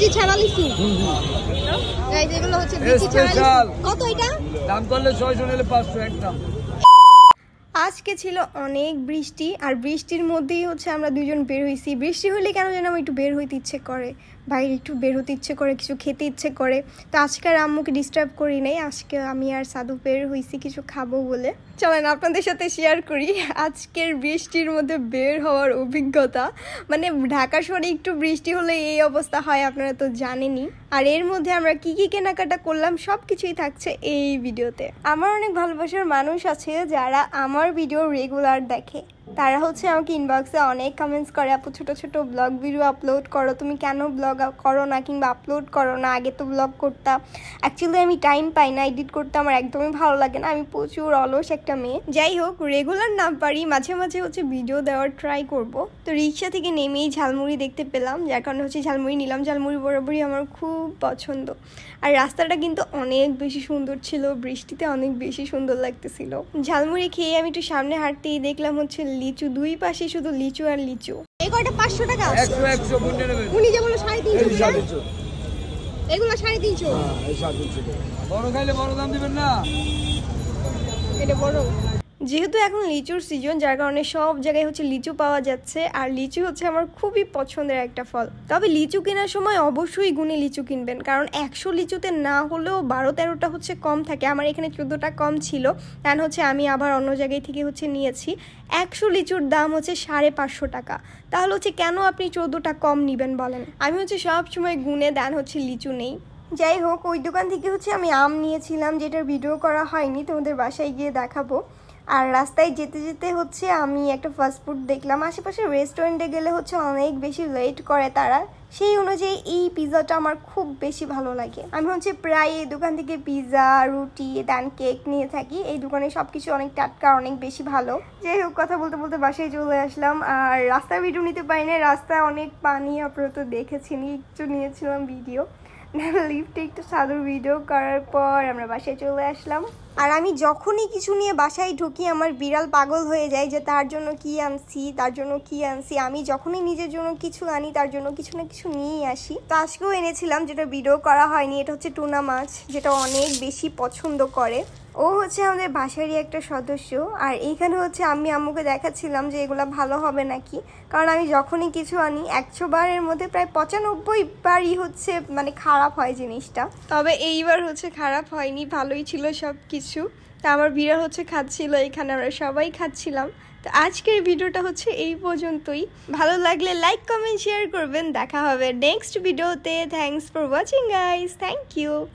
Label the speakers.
Speaker 1: বিচি ছাড়া লিচু। এই যেগুলো হচ্ছে বিচি ছাড়া লিচু। কত এটা?
Speaker 2: দাম করলে 600 নিলে 500 একদম।
Speaker 3: আজকে ছিল অনেক বৃষ্টি, আর বৃষ্টির মধ্যেই হচ্ছে আমরা দুজন বের হয়েছি। বৃষ্টি হলে কেন যেন আমার একটু বের হইতে ইচ্ছে করে, বাইরে একটু বের হতে ইচ্ছে করে, কিছু খেতে ইচ্ছে করে। তো আজকে আর আম্মুকে ডিস্টার্ব করি নাই, আজকে আমি আর সাধু বের হয়েছি কিছু খাবো বলে। চলেন আপনাদের সাথে শেয়ার করি আজকের বৃষ্টির মধ্যে বের হওয়ার অভিজ্ঞতা। মানে ঢাকা শহরে একটু বৃষ্টি হলে এই অবস্থা হয়, আপনারা তো জানেনই। আর এর মধ্যে আমরা কি কি কেনাকাটা করলাম সব কিছুই থাকছে এই ভিডিওতে। আমার অনেক ভালোবাসার মানুষ আছে যারা আমার ভিডিও রেগুলার দেখে, তারা হচ্ছে আমাকে ইনবক্সে অনেক কমেন্টস করে, আপু ছোট ছোট ব্লগ ভিডিও আপলোড করো, তুমি কেন ব্লগ করো না কিংবা আপলোড করো না, আগে তো ব্লগ করতাম। অ্যাকচুয়ালি আমি টাইম পাই না, এডিট করতে আমার একদমই ভালো লাগে না, আমি প্রচুর অলস একটা মেয়ে। যাই হোক, রেগুলার না পারি, মাঝে মাঝে হচ্ছে ভিডিও দেওয়ার ট্রাই করব। তো রিক্সা থেকে নেমেই ঝালমুড়ি দেখতে পেলাম, যার কারণে হচ্ছে ঝালমুড়ি নিলাম। ঝালমুড়ি বরাবরই আমার খুব পছন্দ, আর রাস্তাটা কিন্তু অনেক বেশি সুন্দর ছিল, বৃষ্টিতে অনেক বেশি সুন্দর লাগতেছিল। ঝালমুড়ি খেয়ে আমি একটু সামনে হাঁটতেই দেখলাম হচ্ছে লিচু, দুই পাশে শুধু লিচু আর লিচু।
Speaker 1: এই কয়টা 500 টাকা?
Speaker 2: 100 গুণে নেবেন।
Speaker 1: উনি যেগুলো 350, এগুলো 350।
Speaker 2: এই 350 বড় খাইলে বড় দাম দিবেন না,
Speaker 1: এটা বড়।
Speaker 3: যেহেতু এখন লিচুর সিজন, যার কারণে সব জায়গায় হচ্ছে লিচু পাওয়া যাচ্ছে, আর লিচু হচ্ছে আমার খুবই পছন্দের একটা ফল। তবে লিচু কেনার সময় অবশ্যই গুণে লিচু কিনবেন, কারণ 100 লিচুতে না হলেও 12-13টা হচ্ছে কম থাকে। আমার এখানে 14টা কম ছিল, কারণ হচ্ছে আমি আবার অন্য জায়গায় থেকে হচ্ছে নিয়েছি। 100 লিচুর দাম হচ্ছে 550 টাকা, তাহলে হচ্ছে কেন আপনি 14টা কম নেবেন বলেন? আমি হচ্ছে সব সময় গুণে দেন হচ্ছে লিচু নেই। যাই হোক, ওই দোকান থেকে হচ্ছে আমি আম নিয়েছিলাম, যেটার ভিডিও করা হয়নি, তোমাদের বাসায় গিয়ে দেখাবো। আর রাস্তায় যেতে যেতে হচ্ছে আমি একটা ফাস্টফুড দেখলাম। আশেপাশে রেস্টুরেন্টে গেলে হচ্ছে অনেক বেশি লেট করে তারা, সেই অনুযায়ী এই পিৎজাটা আমার খুব বেশি ভালো লাগে। আমি হচ্ছে প্রায় এই দোকান থেকে পিৎজা, রুটি, দেন কেক নিয়ে থাকি। এই দোকানে সব কিছু অনেক টাটকা, অনেক বেশি ভালো। যাই হোক, কথা বলতে বলতে বাসায় চলে আসলাম। আর রাস্তার ভিডিও নিতে পারি না, রাস্তায় অনেক পানি, আপনারা তো দেখেছেন, একটু নিয়েছিলাম ভিডিও। লিফটে একটু সাধুর ভিডিও করার পর আমরা বাসায় চলে আসলাম। আর আমি যখনই কিছু নিয়ে বাসায় ঢুকি আমার বিড়াল পাগল হয়ে যায় যে তার জন্য কি আনছি, তার জন্য কি আনছি। আমি যখনই নিজের জন্য কিছু আনি তার জন্য কিছু না কিছু নিয়েই আসি। তো আজকেও এনেছিলাম, যেটা ভিডিও করা হয়নি। এটা হচ্ছে টুনা মাছ, যেটা অনেক বেশি পছন্দ করে। ও হচ্ছে আমাদের বাসারই একটা সদস্য। আর এইখানে হচ্ছে আমি আম্মুকে দেখাচ্ছিলাম যে এগুলো ভালো হবে নাকি, কারণ আমি যখনই কিছু আনি 100 বারের মধ্যে প্রায় 95 বারই হচ্ছে মানে খারাপ হয় জিনিসটা। তবে এইবার হচ্ছে খারাপ হয়নি, ভালোই ছিল সব কিছু। তা আমার বিড়াল হচ্ছে খাচ্ছিল, এখানে আমরা সবাই খাচ্ছিলাম। তো আজকের ভিডিওটা হচ্ছে এই পর্যন্তই। ভালো লাগলে লাইক, কমেন্ট, শেয়ার করবেন। দেখা হবে নেক্সট ভিডিওতে। Thanks for watching guys, thank you.